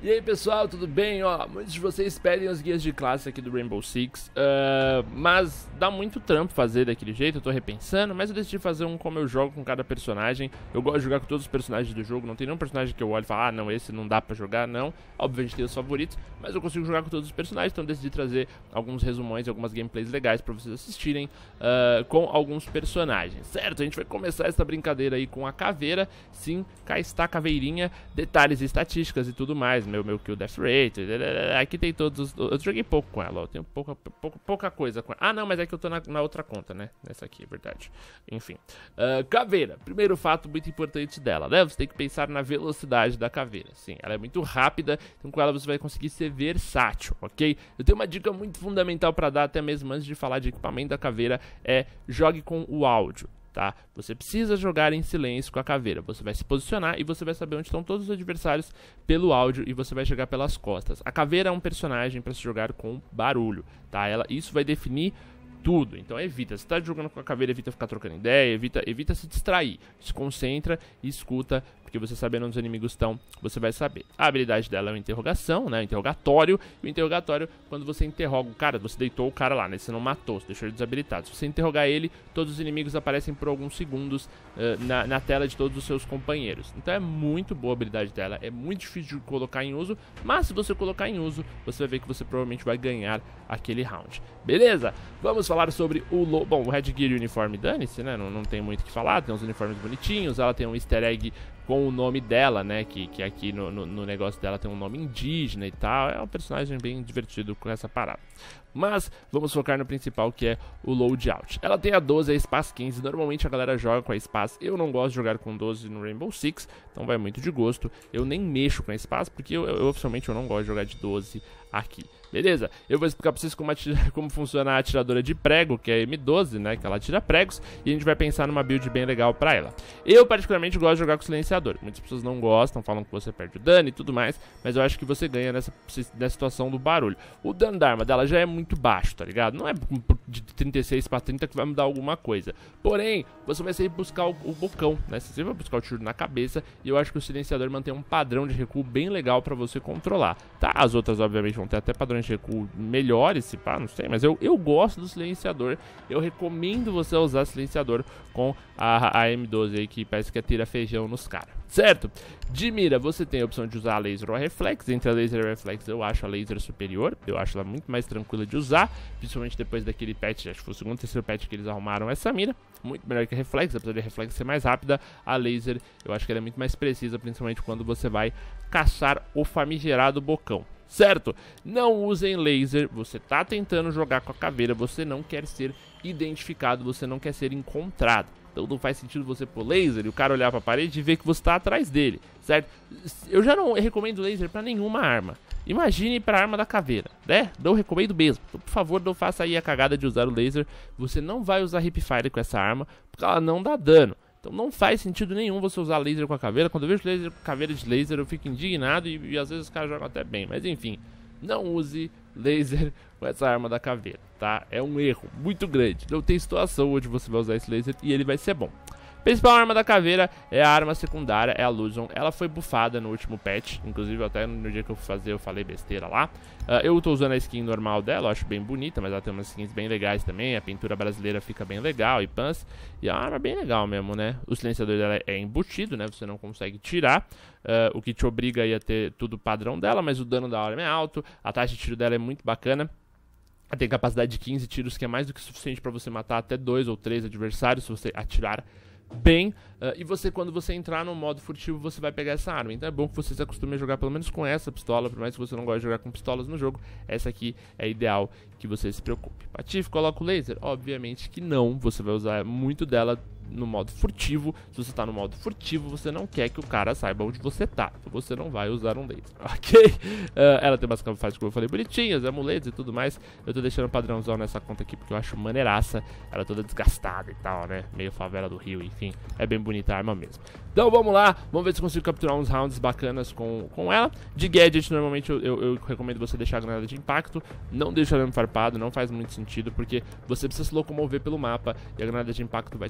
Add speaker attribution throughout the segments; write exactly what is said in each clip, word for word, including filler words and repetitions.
Speaker 1: E aí pessoal, tudo bem? Ó, muitos de vocês pedem as guias de classe aqui do Rainbow Six, uh, mas dá muito trampo fazer daquele jeito, eu tô repensando, mas eu decidi fazer um como eu jogo com cada personagem. Eu gosto de jogar com todos os personagens do jogo, não tem nenhum personagem que eu olho e falo, ah não, esse não dá pra jogar, não. Obviamente tem os favoritos, mas eu consigo jogar com todos os personagens, então eu decidi trazer alguns resumões e algumas gameplays legais pra vocês assistirem uh, com alguns personagens, certo? A gente vai começar essa brincadeira aí com a caveira, sim, cá está a caveirinha, detalhes e estatísticas e tudo mais. Meu, meu kill death rate, aqui tem todos os... Eu joguei pouco com ela, ó, tenho pouca, pouca, pouca coisa com ela. Ah não, mas é que eu tô na, na outra conta, né, nessa aqui, é verdade. Enfim, uh, caveira, primeiro fato muito importante dela, né, você tem que pensar na velocidade da caveira. Sim, ela é muito rápida, então com ela você vai conseguir ser versátil, ok? Eu tenho uma dica muito fundamental pra dar, até mesmo antes de falar de equipamento da caveira, é jogue com o áudio. Tá? Você precisa jogar em silêncio com a caveira. Você vai se posicionar e você vai saber onde estão todos os adversários pelo áudio e você vai chegar pelas costas. A caveira é um personagem para se jogar com barulho, tá? Ela, isso vai definir tudo, então evita, se tá jogando com a caveira, evita ficar trocando ideia, evita, evita se distrair, se concentra e escuta, porque você sabendo onde os inimigos estão, você vai saber. A habilidade dela é uma interrogação, né, interrogatório, e o interrogatório, quando você interroga o cara, você deitou o cara lá, né, você não matou, você deixou ele desabilitado. Se você interrogar ele, todos os inimigos aparecem por alguns segundos uh, na, na tela de todos os seus companheiros. Então é muito boa a habilidade dela, é muito difícil de colocar em uso, mas se você colocar em uso, você vai ver que você provavelmente vai ganhar aquele round. Beleza? Vamos falar sobre o low... Bom, o headgear e o uniforme, dane-se, né? Não, não tem muito o que falar. Tem uns uniformes bonitinhos. Ela tem um easter egg com o nome dela, né? Que, que aqui no, no, no negócio dela tem um nome indígena e tal. É um personagem bem divertido com essa parada. Mas vamos focar no principal, que é o loadout. Ela tem a doze e a Spas quinze. Normalmente a galera joga com a Spas. Eu não gosto de jogar com doze no Rainbow Six, então vai muito de gosto. Eu nem mexo com a Spas, porque eu, eu oficialmente eu não gosto de jogar de doze aqui. Beleza? Eu vou explicar pra vocês como, como funciona a atiradora de prego, que é a M doze, né? Que ela atira pregos, e a gente vai pensar numa build bem legal pra ela. Eu, particularmente, gosto de jogar com silenciador. Muitas pessoas não gostam, falam que você perde o dano e tudo mais, mas eu acho que você ganha nessa, nessa situação do barulho. O dano da arma dela já é muito baixo, tá ligado? Não é de trinta e seis pra trinta que vai mudar alguma coisa. Porém, você vai sair buscar o, o bocão, né? Você vai buscar o tiro na cabeça, e eu acho que o silenciador mantém um padrão de recuo bem legal pra você controlar, tá? As outras, obviamente, vão ter até padrões de recuo melhores, se pá, não sei, mas eu, eu gosto do silenciador. Eu recomendo você usar silenciador com a, a M doze aí, que parece que atira feijão nos caras, certo? De mira, você tem a opção de usar a laser ou a reflex. Entre a laser e a reflex, eu acho a laser superior. Eu acho ela muito mais tranquila de usar, principalmente depois daquele patch, acho que foi o segundo, terceiro patch que eles arrumaram essa mira. Muito melhor que a reflex, apesar de a reflex ser mais rápida. A laser, eu acho que ela é muito mais precisa, principalmente quando você vai caçar o famigerado bocão. Certo? Não usem laser, você tá tentando jogar com a caveira, você não quer ser identificado, você não quer ser encontrado. Então não faz sentido você pôr laser e o cara olhar pra parede e ver que você tá atrás dele, certo? Eu já não recomendo laser pra nenhuma arma. Imagine pra arma da caveira, né? Não recomendo mesmo. Então, por favor, não faça aí a cagada de usar o laser. Você não vai usar hipfire com essa arma, porque ela não dá dano. Então não faz sentido nenhum você usar laser com a caveira. Quando eu vejo laser, caveira de laser, eu fico indignado e, e às vezes os caras jogam até bem. Mas enfim, não use laser com essa arma da caveira, tá? É um erro muito grande. Não tem situação onde você vai usar esse laser e ele vai ser bom. A principal arma da caveira é a arma secundária, é a Illusion. Ela foi bufada no último patch, inclusive até no dia que eu fui fazer eu falei besteira lá. uh, Eu tô usando a skin normal dela, eu acho bem bonita, mas ela tem umas skins bem legais também. A pintura brasileira fica bem legal e pans. E a arma é bem legal mesmo, né? O silenciador dela é embutido, né? Você não consegue tirar, uh, o que te obriga aí a ter tudo padrão dela, mas o dano da arma é alto. A taxa de tiro dela é muito bacana. Ela tem capacidade de quinze tiros, que é mais do que suficiente para você matar até dois ou três adversários se você atirar bem, uh, e você, quando você entrar no modo furtivo, você vai pegar essa arma. Então é bom que você se acostume a jogar pelo menos com essa pistola. Por mais que você não goste de jogar com pistolas no jogo, essa aqui é ideal que você se preocupe. Patife, coloca o laser? Obviamente que não, você vai usar muito dela no modo furtivo. Se você tá no modo furtivo, você não quer que o cara saiba onde você tá, então você não vai usar um laser, ok? Uh, ela tem umas camuflagens, como eu falei, bonitinhas, amuletos e tudo mais. Eu tô deixando padrãozão nessa conta aqui porque eu acho maneiraça. Ela é toda desgastada e tal, né? Meio favela do Rio, enfim. É bem bonita a arma mesmo. Então vamos lá, vamos ver se consigo capturar uns rounds bacanas com, com ela. De gadget, normalmente eu, eu, eu recomendo você deixar a granada de impacto. Não deixa o arame farpado, não faz muito sentido, porque você precisa se locomover pelo mapa e a granada de impacto vai te ajudar.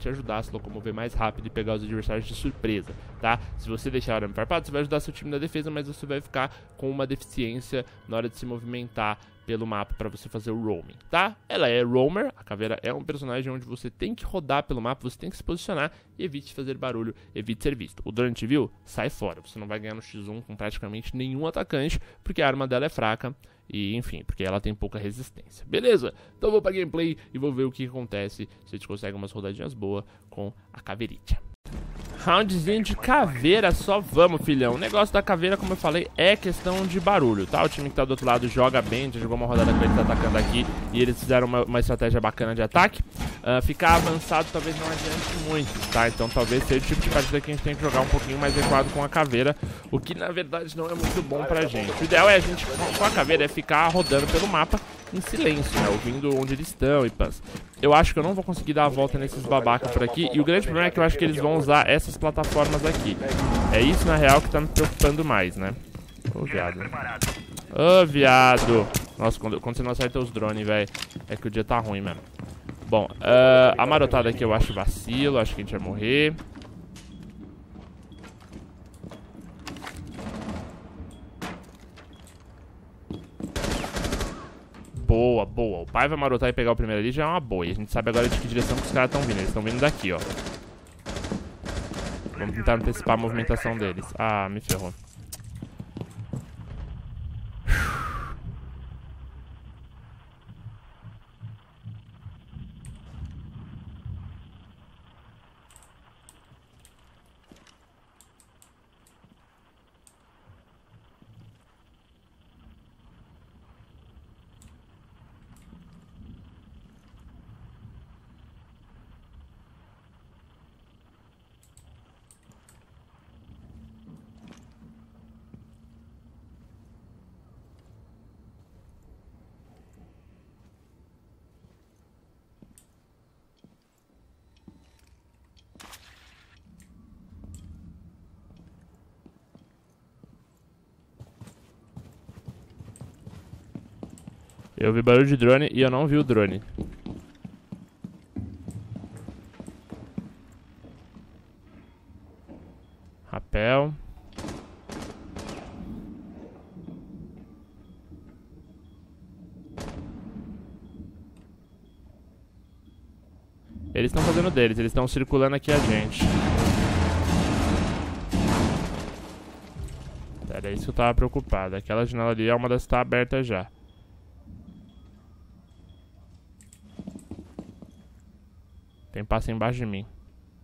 Speaker 1: se locomover mais rápido e pegar os adversários de surpresa, tá? Se você deixar o arame farpado, você vai ajudar seu time na defesa, mas você vai ficar com uma deficiência na hora de se movimentar pelo mapa para você fazer o roaming, tá? Ela é roamer, a caveira é um personagem onde você tem que rodar pelo mapa, você tem que se posicionar e evite fazer barulho, evite ser visto. O drone te viu? Sai fora, você não vai ganhar no xis um com praticamente nenhum atacante, porque a arma dela é fraca e, enfim, porque ela tem pouca resistência. Beleza? Então vou pra gameplay e vou ver o que acontece se a gente consegue umas rodadinhas boas com a caveirinha. Roundzinho de caveira, só vamos, filhão. O negócio da caveira, como eu falei, é questão de barulho, tá? O time que tá do outro lado joga bem, já jogou uma rodada com eles atacando aqui e eles fizeram uma, uma estratégia bacana de ataque. Uh, ficar avançado talvez não adiante muito, tá? Então talvez seja o tipo de partida que a gente tem que jogar um pouquinho mais adequado com a caveira, o que na verdade não é muito bom pra gente. O ideal é a gente, com a caveira, é ficar rodando pelo mapa em silêncio, né? Ouvindo onde eles estão e pans. Eu acho que eu não vou conseguir dar a volta nesses babacas por aqui. E o grande problema é que eu acho que eles vão usar essas plataformas aqui. É isso, na real, que tá me preocupando mais, né? Ô, viado. Ô, viado. Nossa, quando, quando você não acerta os drones, velho, é que o dia tá ruim mesmo. Bom, uh, a marotada aqui eu acho vacilo. Acho que a gente vai morrer. Boa, boa. O pai vai marotar e pegar o primeiro ali já é uma boa. E a gente sabe agora de que direção que os caras estão vindo. Eles estão vindo daqui, ó. Vamos tentar antecipar a movimentação deles. Ah, me ferrou. Eu vi barulho de drone e eu não vi o drone. Rapel. Eles estão fazendo deles, eles estão circulando aqui a gente. Era isso que eu tava preocupado. Aquela janela ali é uma das que tá aberta já. Tem passo embaixo de mim.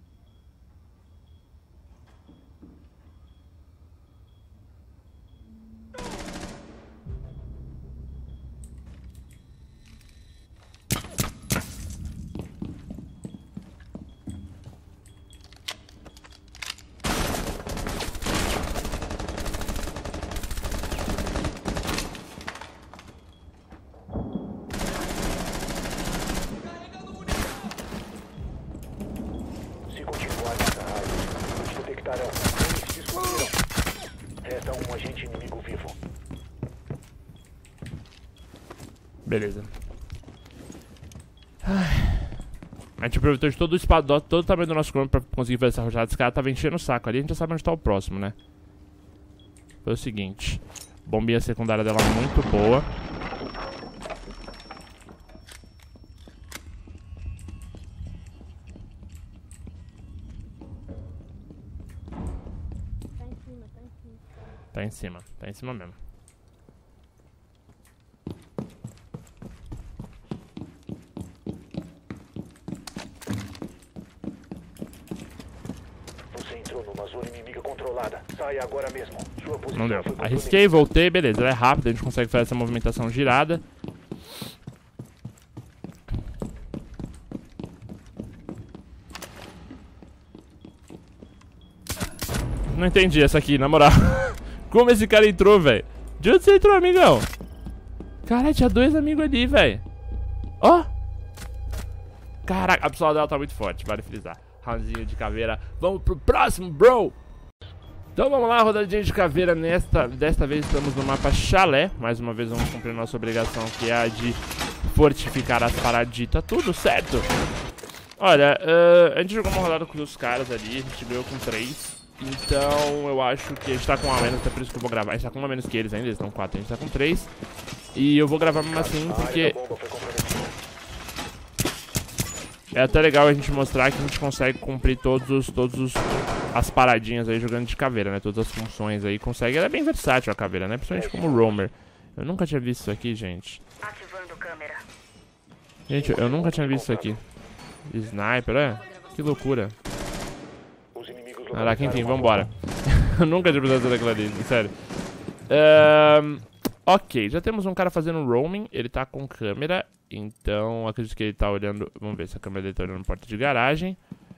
Speaker 2: Resta um agente inimigo vivo.
Speaker 1: Beleza. Ai. A gente aproveitou de todo o espadote, todo o tamanho do nosso corpo pra conseguir fazer essa rojada. Esse cara tava enchendo o saco ali, a gente já sabe onde tá o próximo, né? Foi o seguinte. Bombinha secundária dela muito boa. Tá em cima, tá em cima mesmo.
Speaker 2: Você entrou numa zona inimiga controlada. Saia agora mesmo. Sua posição
Speaker 1: Não deu.
Speaker 2: foi
Speaker 1: Arrisquei, voltei, beleza. Ela é rápida, a gente consegue fazer essa movimentação girada. Não entendi essa aqui, na moral. Como esse cara entrou, velho? De onde você entrou, amigão? Caralho, tinha dois amigos ali, velho. Ó. Caraca, a pessoa dela tá muito forte, vale frisar. Roundzinho de caveira. Vamos pro próximo, bro. Então vamos lá, rodadinha de caveira. Nesta, desta vez estamos no mapa Chalé. Mais uma vez vamos cumprir nossa obrigação, que é a de fortificar as paraditas. Tudo certo? Olha, uh, a gente jogou uma rodada com os caras ali, a gente ganhou com três. Então eu acho que a gente tá com um a menos, até por isso que eu vou gravar. A gente tá com um a menos que eles ainda, eles estão com quatro, a gente tá com três. E eu vou gravar mesmo assim, porque é até legal a gente mostrar que a gente consegue cumprir todos os, todos os, as paradinhas aí jogando de caveira, né? Todas as funções aí, consegue. Ela é bem versátil a caveira, né? Principalmente como roamer. Eu nunca tinha visto isso aqui, gente.
Speaker 3: Ativando câmera.
Speaker 1: Gente, eu nunca tinha visto isso aqui. Sniper, é? Que loucura. Caraca, enfim, vambora. Eu nunca tinha precisado daquilo ali, sério. Um, ok, já temos um cara fazendo roaming. Ele tá com câmera. Então, acredito que ele tá olhando... Vamos ver se a câmera dele tá olhando porta de garagem.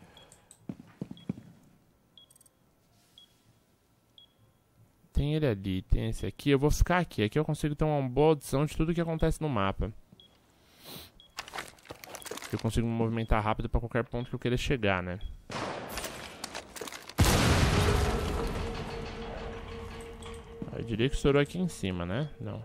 Speaker 1: Tem ele ali, tem esse aqui. Eu vou ficar aqui. Aqui eu consigo ter uma boa audição de tudo que acontece no mapa. Eu consigo me movimentar rápido pra qualquer ponto que eu queira chegar, né? Eu diria que estourou aqui em cima, né? Não.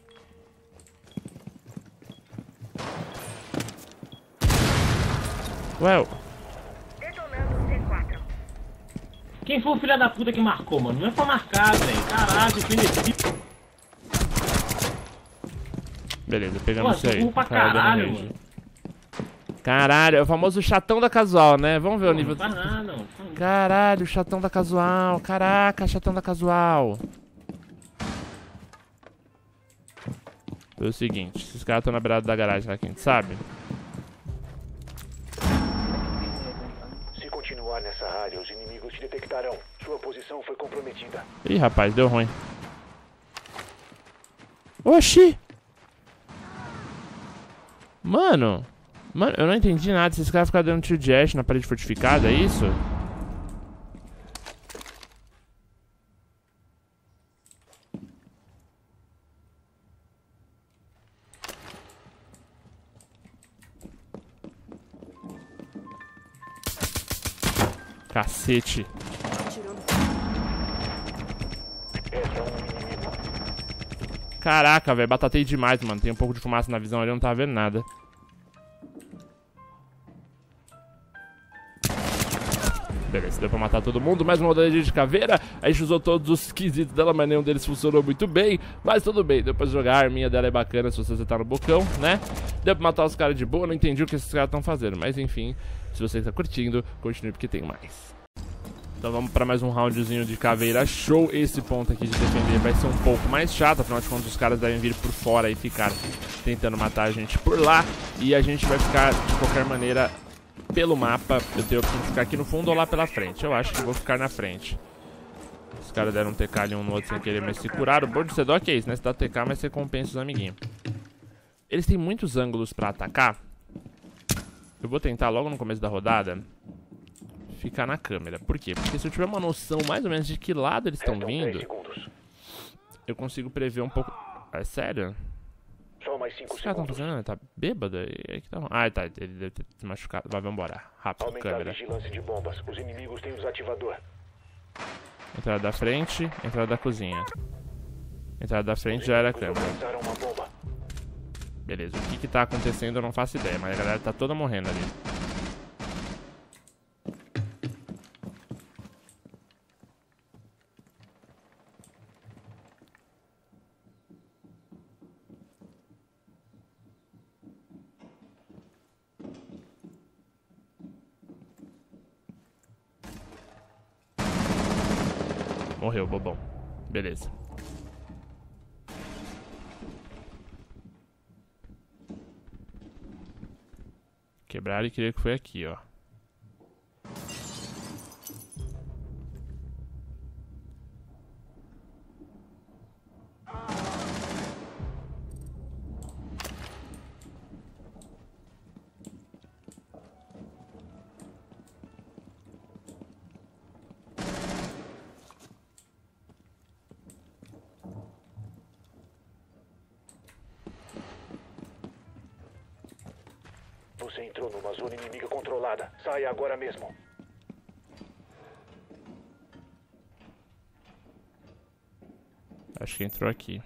Speaker 1: Well.
Speaker 3: Detonando C quatro.
Speaker 4: Quem foi o filho da puta que marcou, mano? Não é pra marcar, velho. Caralho, defende.
Speaker 1: Beleza, pegamos isso aí.
Speaker 4: Pra caralho, mano.
Speaker 1: Caralho, é o famoso chatão da casual, né? Vamos ver
Speaker 4: Pô,
Speaker 1: o nível...
Speaker 4: Não faz nada, não.
Speaker 1: Caralho, chatão da casual. Caraca, chatão da casual. É o seguinte, esses caras estão na beirada da garagem lá, quem sabe?
Speaker 2: Se continuar nessa área, os inimigos te detectarão. Sua posição foi comprometida.
Speaker 1: Ih, rapaz, deu ruim. Oxi! Mano... Mano, eu não entendi nada. Se esse cara ficar dando tiro de ash na parede fortificada, é isso? Cacete. Caraca, velho, batatei demais, mano. Tem um pouco de fumaça na visão ali, eu não tava vendo nada. Beleza, deu pra matar todo mundo. Mais uma rodada de caveira. A gente usou todos os quesitos dela, mas nenhum deles funcionou muito bem. Mas tudo bem, deu pra jogar. A arminha dela é bacana se você acertar no bocão, né? Deu pra matar os caras de boa. Não entendi o que esses caras estão fazendo. Mas enfim, se você está curtindo, continue porque tem mais. Então vamos pra mais um roundzinho de caveira show. Esse ponto aqui de defender vai ser um pouco mais chato. Afinal de contas, os caras devem vir por fora e ficar tentando matar a gente por lá. E a gente vai ficar, de qualquer maneira... Pelo mapa, eu tenho a opção de ficar aqui no fundo ou lá pela frente. Eu acho que vou ficar na frente. Os caras deram um T K ali um no outro sem querer, mas se curaram. O Board Sedoc é isso, né? Você dá T K, mas você compensa os amiguinhos. Eles têm muitos ângulos pra atacar. Eu vou tentar logo no começo da rodada ficar na câmera. Por quê? Porque se eu tiver uma noção mais ou menos de que lado eles estão vindo, eu consigo prever um pouco... É sério?
Speaker 2: Só mais cinco
Speaker 1: Os caras estão fazendo, né? Tá bêbado? E que tá... Ah, tá. Ele deve ter se machucado. Vai, vambora. Rápido,
Speaker 2: Aumentar
Speaker 1: câmera.
Speaker 2: a vigilância de bombas. Os inimigos têm o desativador.
Speaker 1: Entrada da frente, entrada da cozinha. Entrada da frente já era a câmera.
Speaker 2: Lançaram uma bomba.
Speaker 1: Beleza, o que que tá acontecendo eu não faço ideia, mas a galera tá toda morrendo ali. Morreu, bobão. Beleza. Quebraram e queria que foi aqui, ó.
Speaker 2: Você entrou numa zona inimiga controlada. Saia agora mesmo.
Speaker 1: Acho que entrou aqui.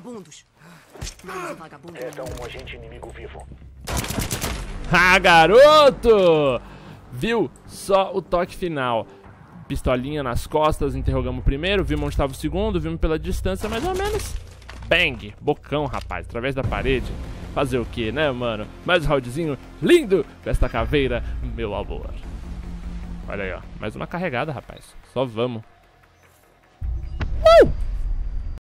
Speaker 5: vagabundos. Menos um vagabundo.
Speaker 2: Resta um agente inimigo vivo.
Speaker 1: Ah, garoto! Viu? Só o toque final. Pistolinha nas costas, interrogamos o primeiro, vimos onde estava o segundo, vimos pela distância mais ou menos. Bang! Bocão, rapaz, através da parede. Fazer o que, né, mano? Mais um roundzinho lindo desta caveira, meu amor. Olha aí, ó. Mais uma carregada, rapaz. Só vamos.